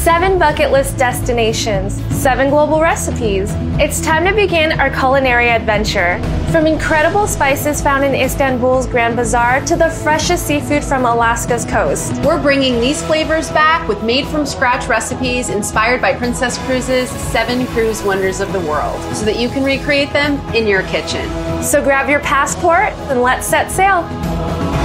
7 bucket list destinations, 7 global recipes. It's time to begin our culinary adventure. From incredible spices found in Istanbul's Grand Bazaar to the freshest seafood from Alaska's coast. We're bringing these flavors back with made-from-scratch recipes inspired by Princess Cruises' 7 cruise wonders of the world, so that you can recreate them in your kitchen. So grab your passport and let's set sail.